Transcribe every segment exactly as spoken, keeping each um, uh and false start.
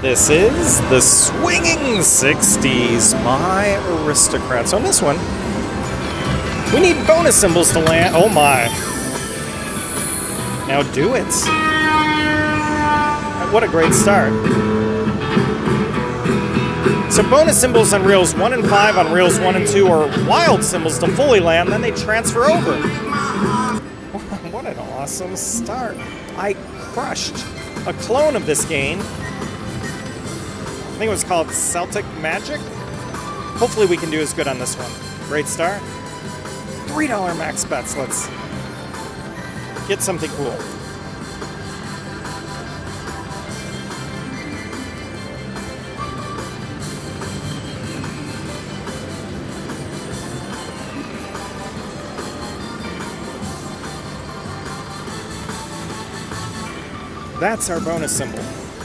This is the Swinging Sixties by Aristocrat. So on this one, we need bonus symbols to land. Oh my. Now do it. What a great start. So bonus symbols on reels one and five on reels one and two are wild symbols to fully land, then they transfer over. What an awesome start. I crushed a clone of this game. I think it was called Celtic Magic. Hopefully we can do as good on this one. Great start. three dollar max bets. Let's get something cool. That's our bonus symbol.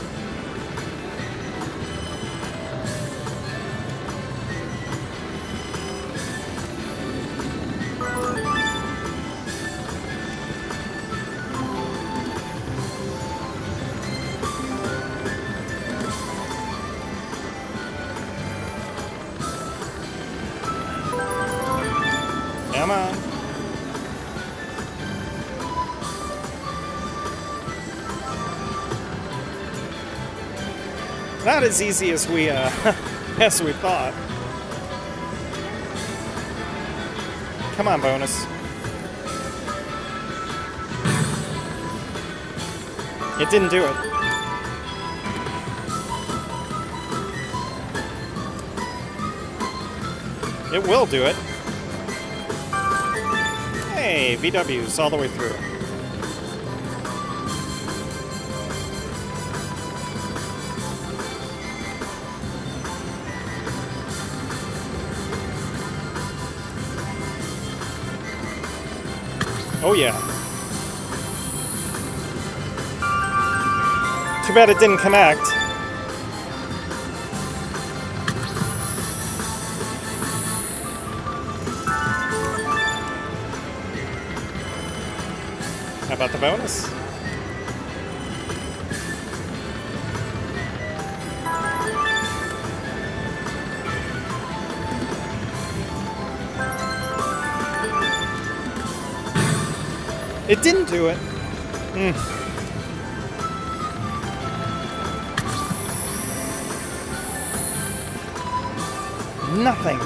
Come on. Not as easy as we uh, as we thought. Come on, bonus. It didn't do it. It will do it. Hey, V Ws all the way through. Oh yeah. Too bad it didn't connect. How about the bonus? It didn't do it. Mm. Nothing.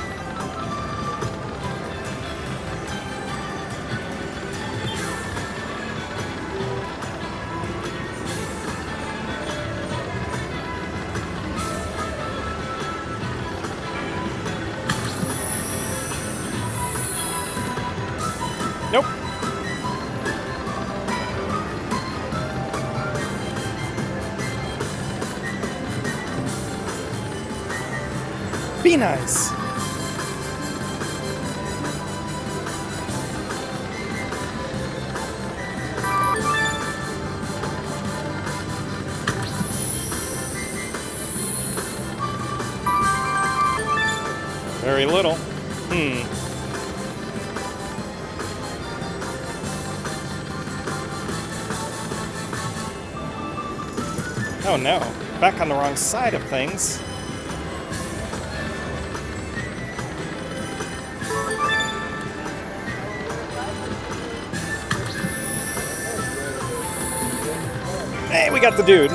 Nope. Be nice. Very little. Hmm. Oh no, back on the wrong side of things. Hey, we got the dude.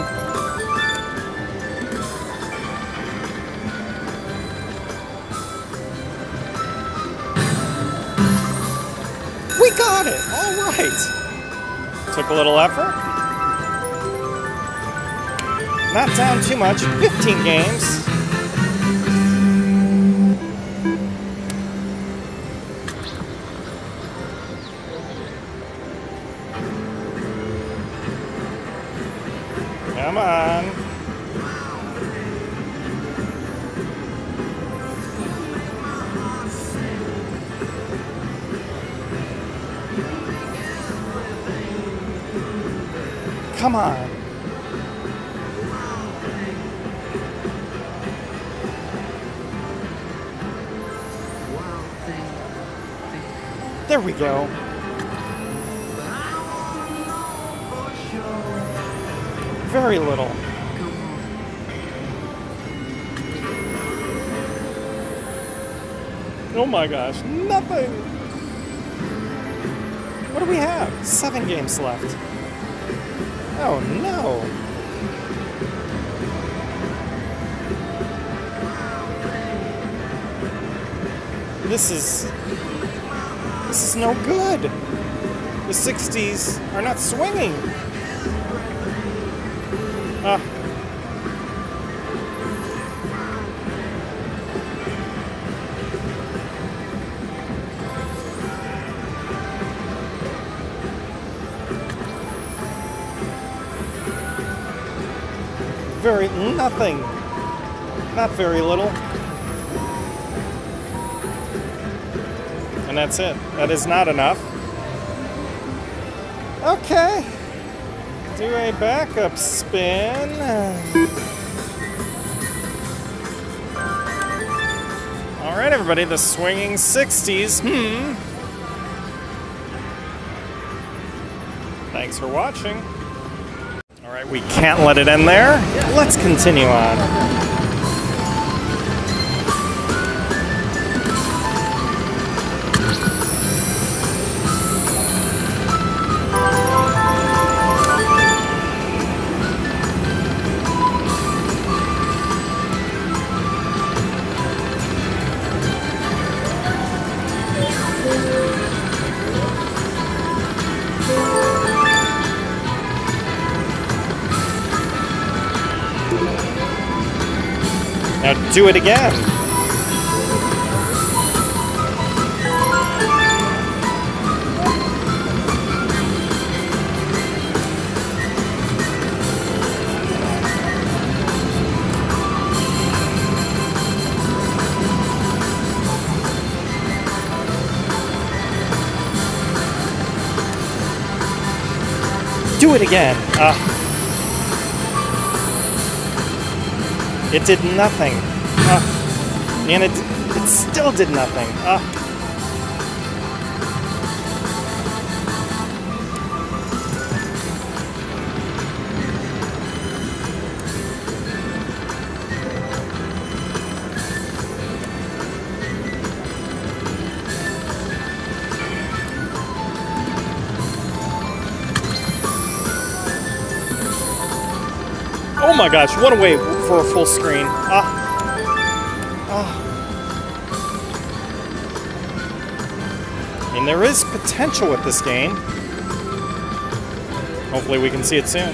We got it! All right. Took a little effort. Not down too much. fifteen games. Come on. Come on. There we go. Very little. Oh my gosh, nothing! What do we have? Seven games left. Oh no! This is... This is no good! The sixties are not swinging! Ah. Very... nothing! Not very little. And that's it. That is not enough. Okay. Do a backup spin. Alright, everybody, the Swinging Sixties. Hmm. Thanks for watching. Alright, we can't let it end there. Let's continue on. Now do it again. Do it again. Uh, it did nothing. Uh, and it it still did nothing. Uh. Oh my gosh, what a way for a full screen. Ah. Oh. And there is potential with this game. Hopefully we can see it soon.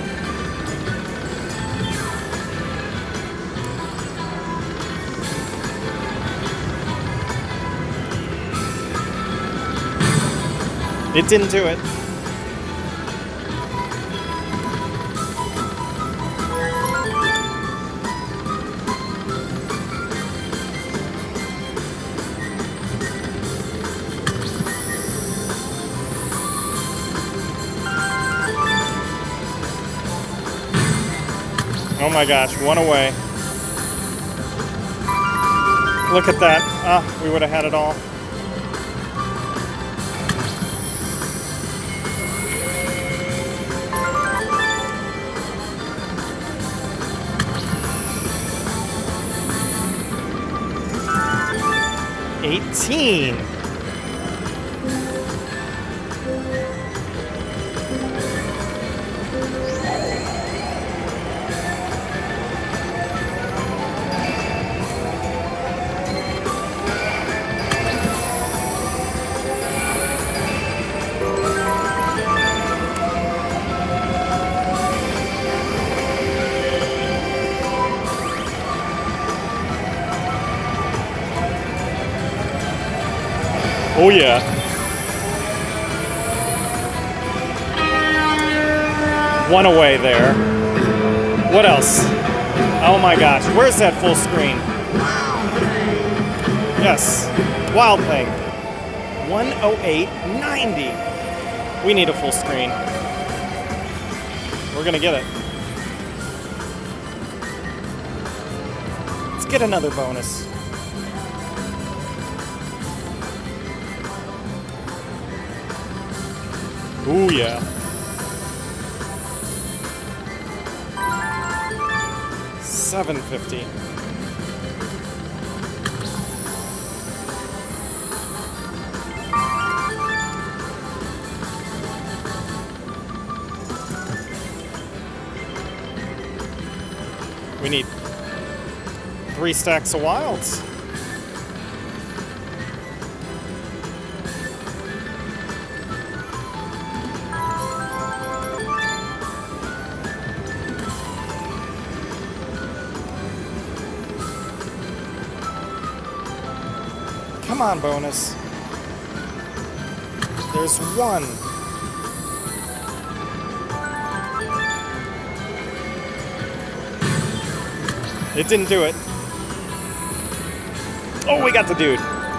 It didn't do it. Oh my gosh, one away. Look at that. Ah, we would have had it all. eighteen. Oh yeah. One away there. What else? Oh my gosh, where's that full screen? Yes, Wild Thing. one oh eight ninety. We need a full screen. We're gonna get it. Let's get another bonus. Ooh, yeah. seven fifty. We need three stacks of wilds. Come on, bonus. There's one. It didn't do it. Oh, we got the dude.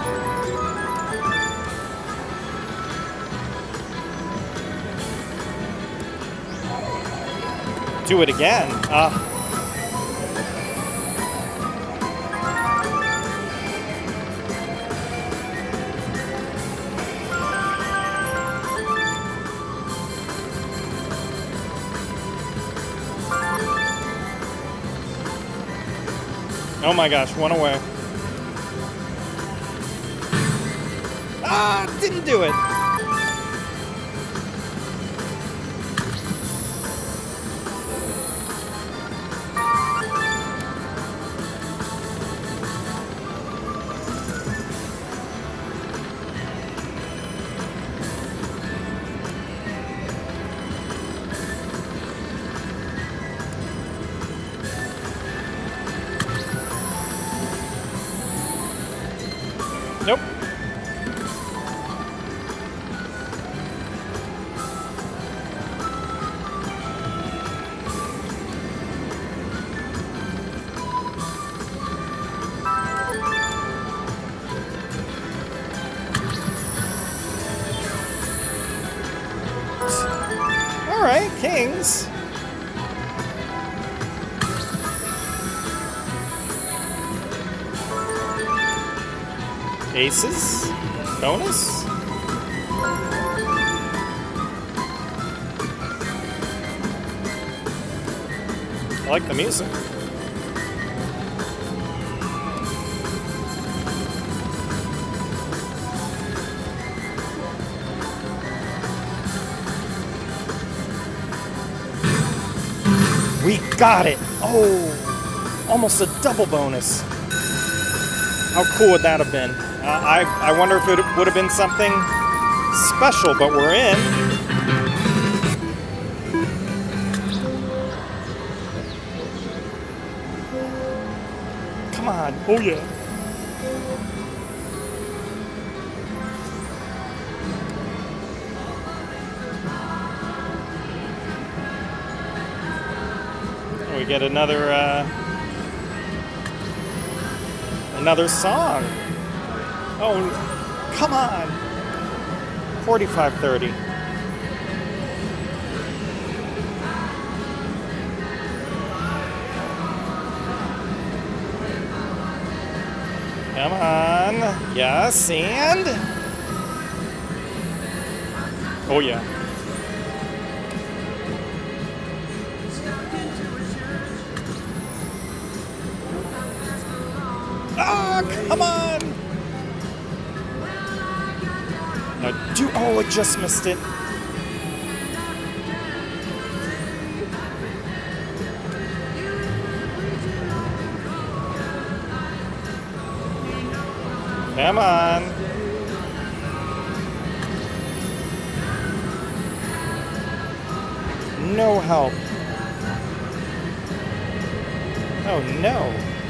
Do it again. Ah. Oh my gosh, one away. Ah, didn't do it. Nope. All right, kings. Aces, bonus. I like the music. We got it! Oh, almost a double bonus. How cool would that have been? Uh, I, I wonder if it would have been something special, but we're in. Come on. Oh, yeah. We get another, uh, another song. Oh, come on. forty-five thirty. Come on. Yes, and... Oh, yeah. Ah, come on! Now do... Oh, it just missed it. Come on. No help. Oh, no.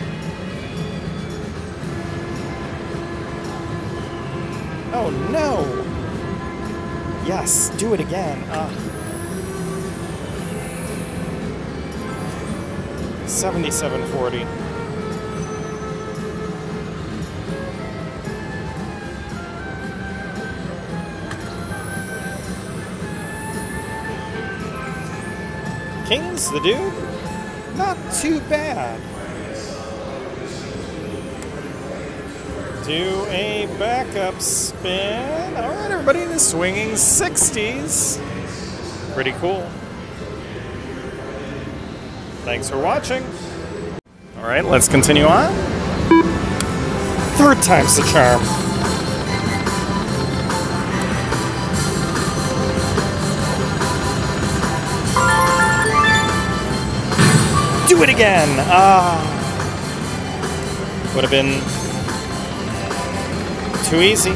Oh, no. Yes, do it again. Uh, seventy-seven forty. Kings, the dude? Not too bad. Do a backup spin. All right, everybody, the Swinging Sixties. Pretty cool. Thanks for watching. All right, let's continue on. Third time's the charm. Do Do it again. Ah. Would have been too easy.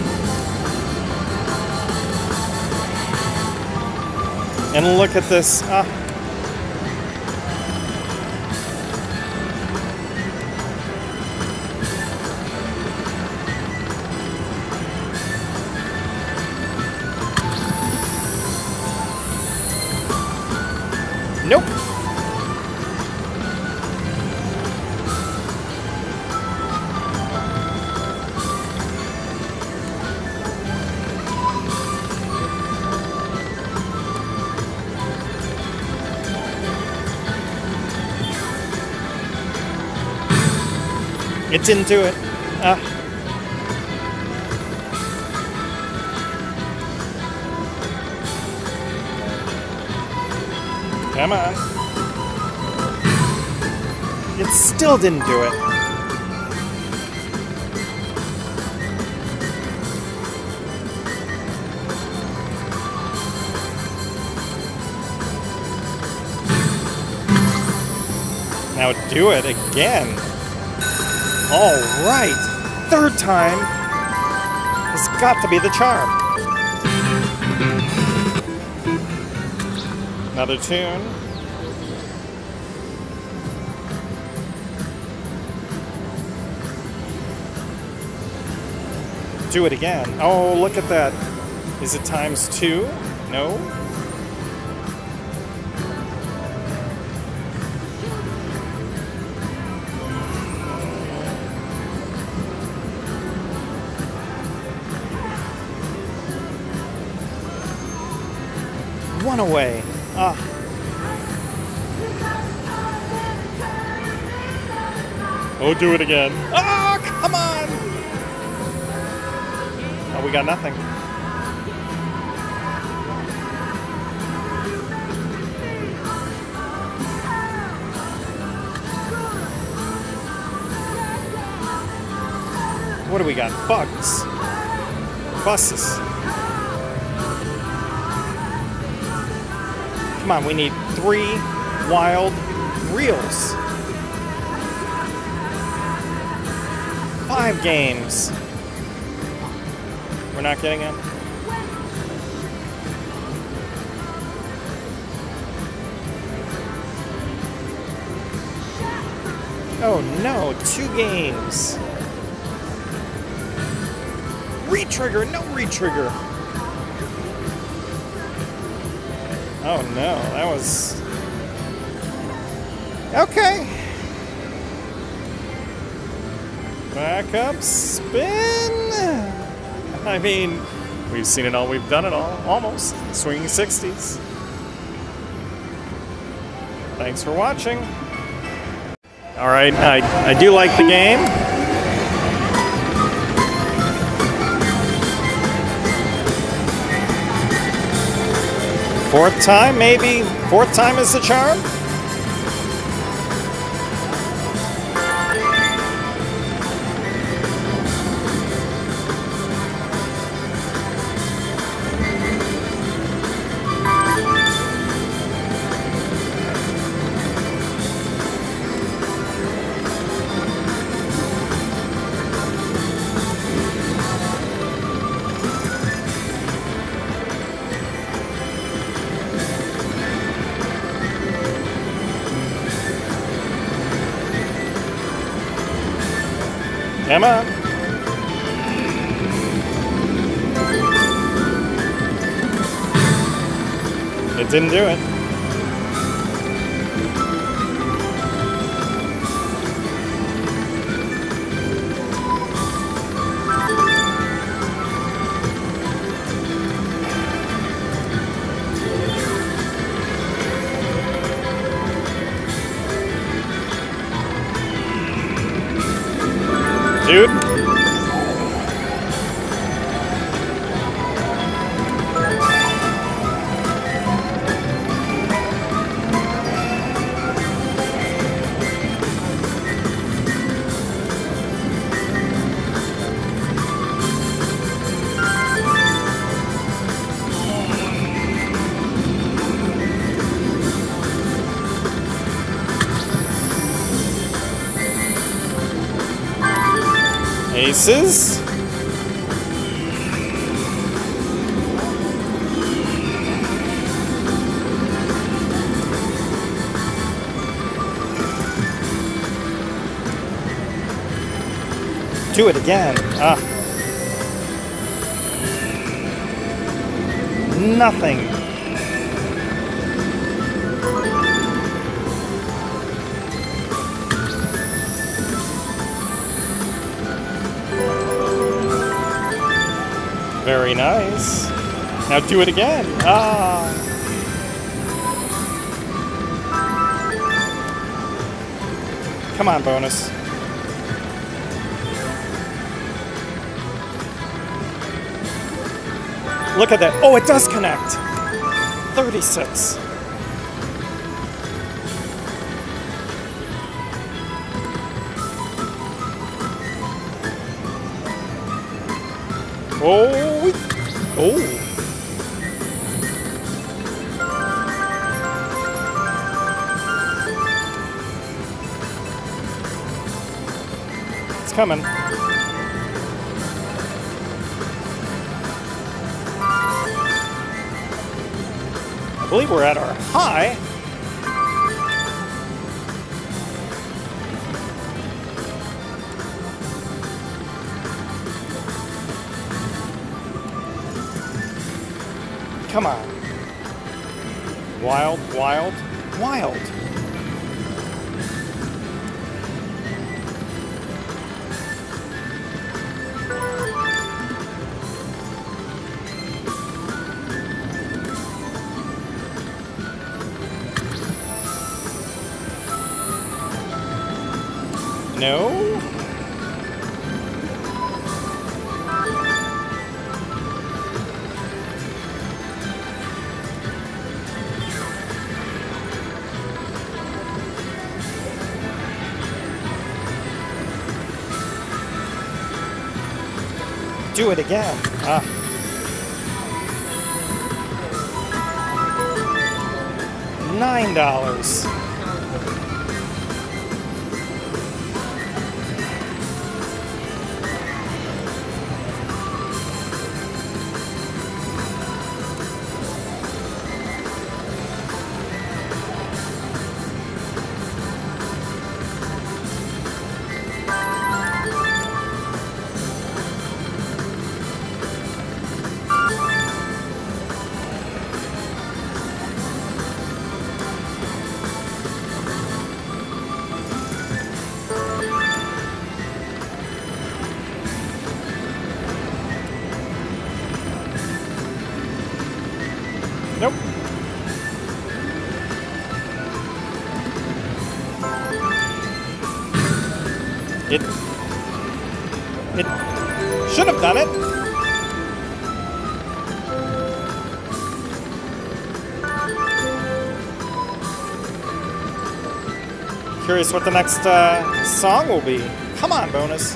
And look at this. Ah. Nope. It didn't do it. Ah. Come on. It still didn't do it. Now do it again. All right. Third time has got to be the charm. Another tune. Do it again. Oh, look at that. Is it times two? No. One away. Ah. Oh, do it again. Ah, come on! Oh, we got nothing. What do we got? Bugs. Buses. Come on, we need three wild reels. Five games. We're not getting them. Oh no, two games. Retrigger, no retrigger. Oh no, that was... Okay. Back up, spin. I mean, we've seen it all, we've done it all, almost. Swinging Sixties. Thanks for watching. All right, I, I do like the game. Fourth time, maybe? Fourth time is the charm? Come on. It didn't do it. Dude. Aces. Do it again. Ah. Nothing. Very nice. Now do it again. Ah. Come on, bonus. Look at that. Oh, it does connect. thirty-six. Oh. Oh. It's coming. I believe we're at our high. Come on. Wild, wild, wild. No. Do it again. Ah. Nine dollars. Nope. It... It should have done it. Curious what the next uh, song will be. Come on, bonus.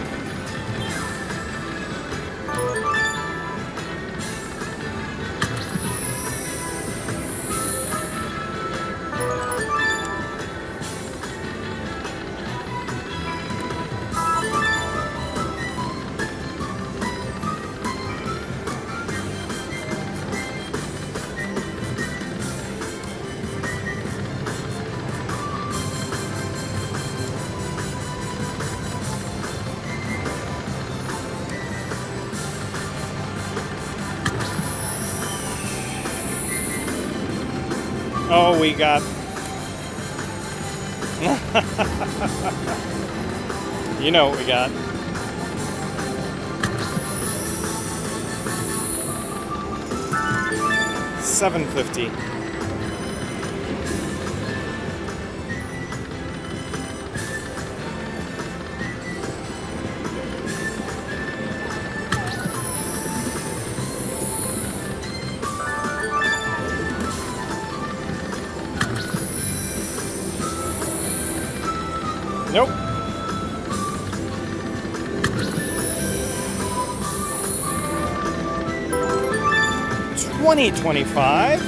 Oh, we got... You know what we got. seven fifty. Nope. Twenty twenty-five.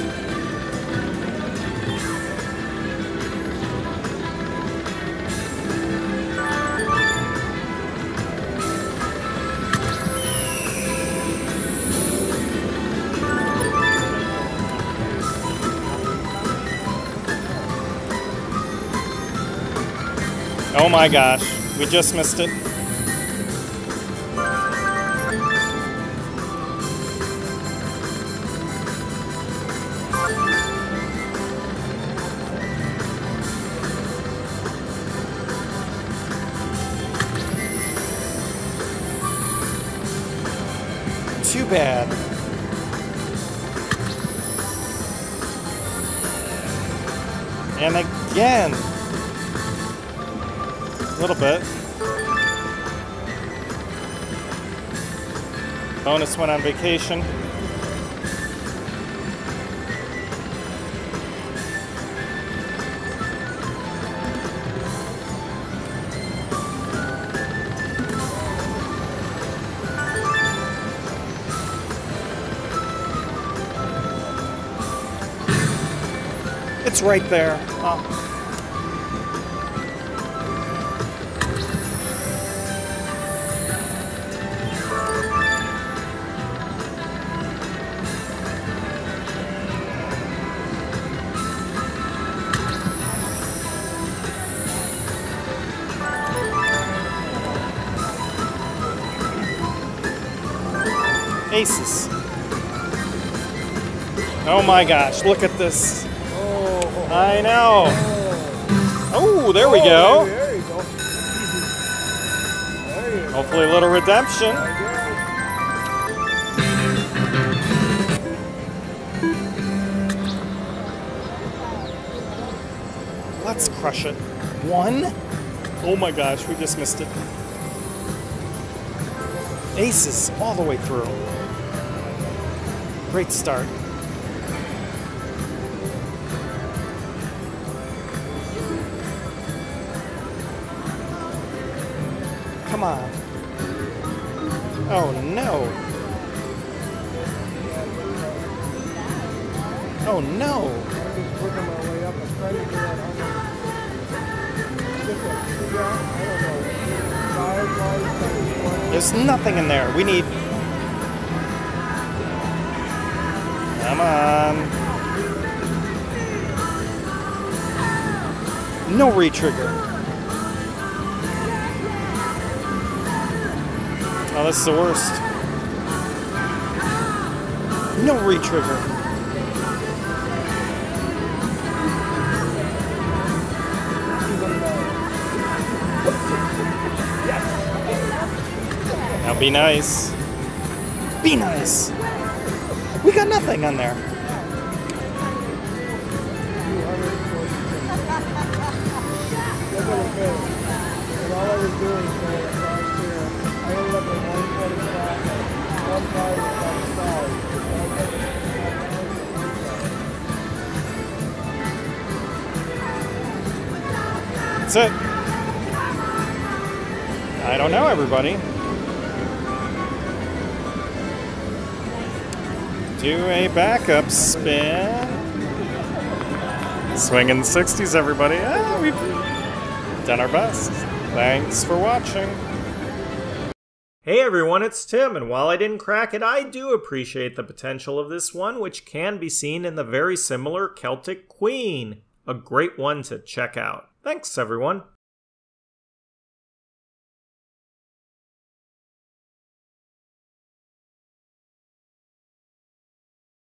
Oh my gosh, we just missed it. Too bad. And again. A little bit. Bonus went on vacation. It's right there. Oh. Aces. Oh my gosh, look at this. Oh, I know. oh. Oh, there we go. Oh, there you go. There you go. Hopefully a little redemption. Let's crush it. One. Oh my gosh, we just missed it. Aces all the way through. Great start. Come on. Oh no. Oh no. I'm just working my way up and trying to get that I don't know. Five lives, seven, one. There's nothing in there. We need... Come on. No retrigger. Oh, this is the worst. No retrigger. Now be nice. Be nice. We got nothing on there. And all I was doing was last year, I ended up in one twenty-five, one five, and That's it. I don't know, everybody. Do a backup spin. Swinging sixties, everybody. Ah, we've done our best. Thanks for watching. Hey everyone, it's Tim, and while I didn't crack it, I do appreciate the potential of this one, which can be seen in the very similar Celtic Queen. A great one to check out. Thanks, everyone.